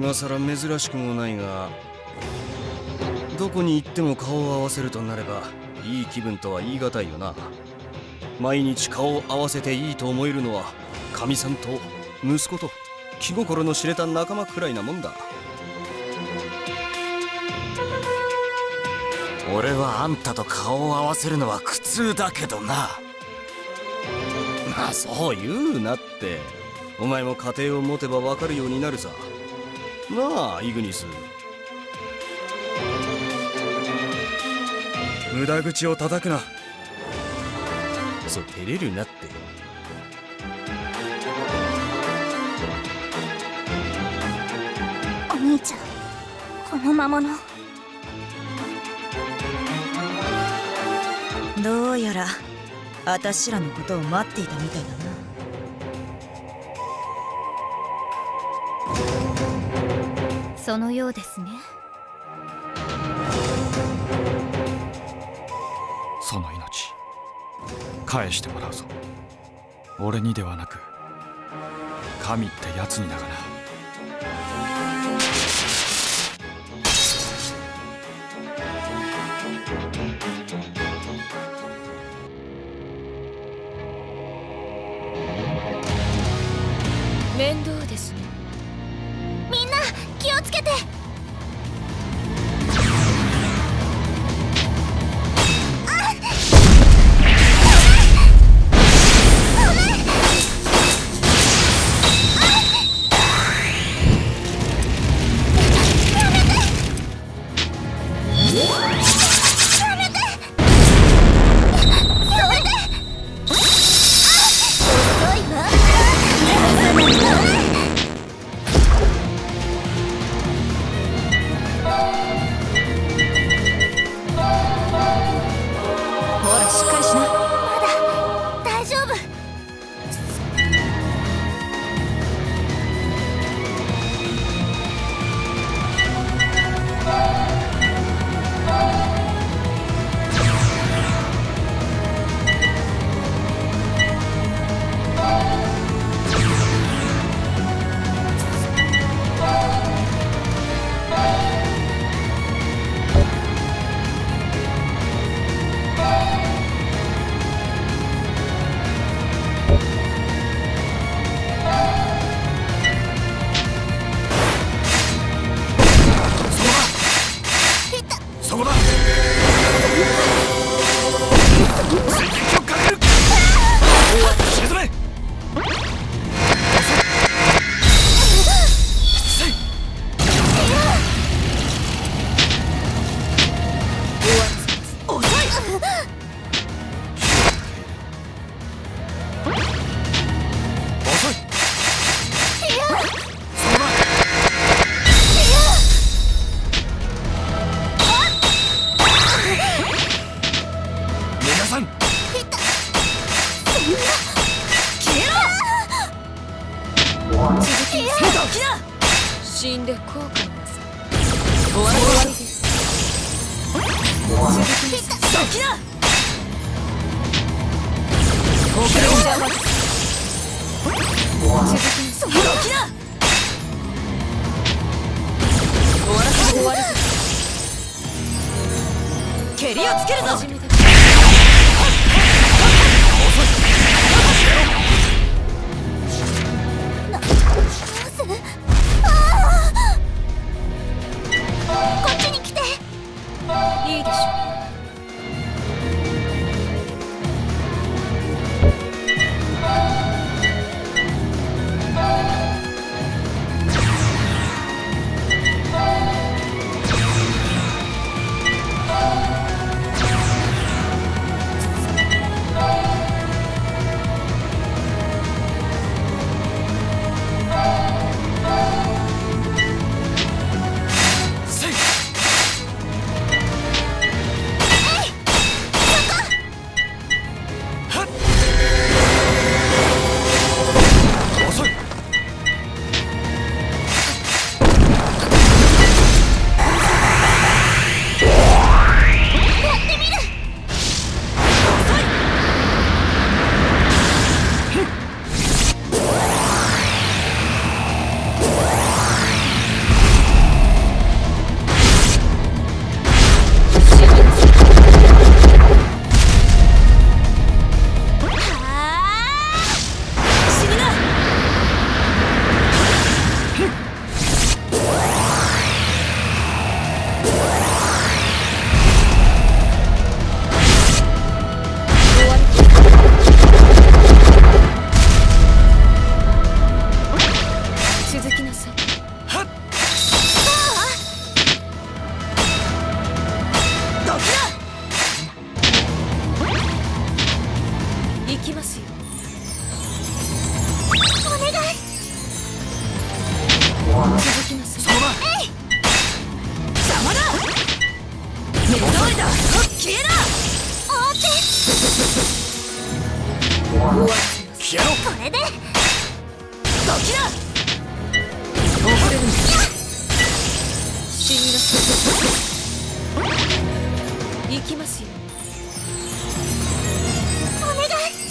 今さら珍しくもないが、どこに行っても顔を合わせるとなればいい気分とは言い難いよな。毎日顔を合わせていいと思えるのはかみさんと息子と気心の知れた仲間くらいなもんだ。 俺はあんたと顔を合わせるのは苦痛だけどな。 まあそう言うなって。お前も家庭を持てば分かるようになるさ。なあイグニス。 無駄口を叩くな。 そう照れるなって。 お兄ちゃん、この魔物。 どうやらあたしらのことを待っていたみたいだな。 そのようですね。 その命返してもらうぞ。俺にではなく神ってやつにだがな。 面倒ですね。みんな気をつけて。 死んで後悔なさい。終わりです。続きな。遅れを邪魔です。続きな。終わらせて終わりです。蹴りをつけるぞ。 こっちに来て。 いいでしょう。 消えろ。 これでドキだ。遅れるんだ。死になさい。行きますよ。 お願い。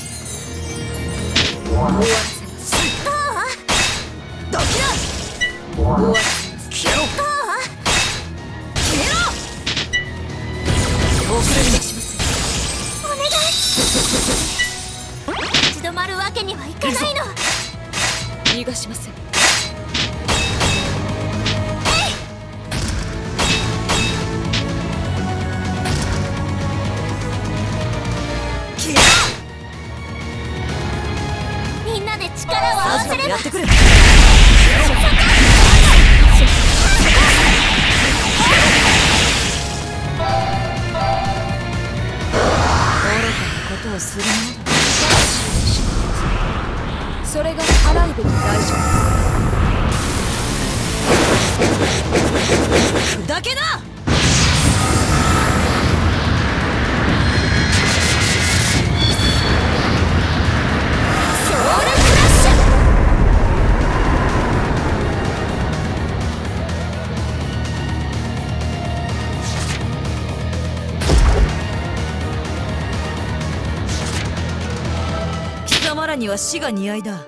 終わらせます。ドキだ。終わらせます。 消えろ。 消えろ。遅れるんだします。 お願い。立ち止まるわけにはいかないの。 逃がしません。 みんなで力を合わせれば。 やってくれ。ことをするものだ。それが払うべき代償。砕けな。ソウルクラッシュ。貴様らには死が似合いだ。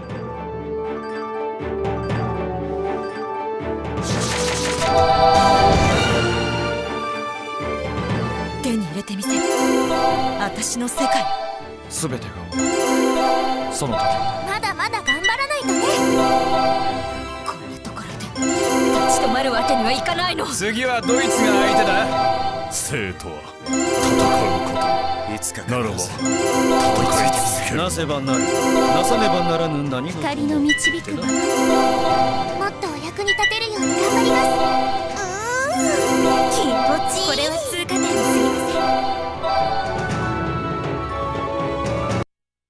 手に入れてみせる。私の世界。 全てがその時。 まだまだ頑張らないとね。 これとこれで立ち止まるわけにはいかないの。 次はドイツが相手だ。 生とは戦うこと。 いつかならば必ず戦い続ける。 なせばなる、なさねばならぬ何事も光の導くままもっとお役に立てるように頑張ります。気持ちいい。これは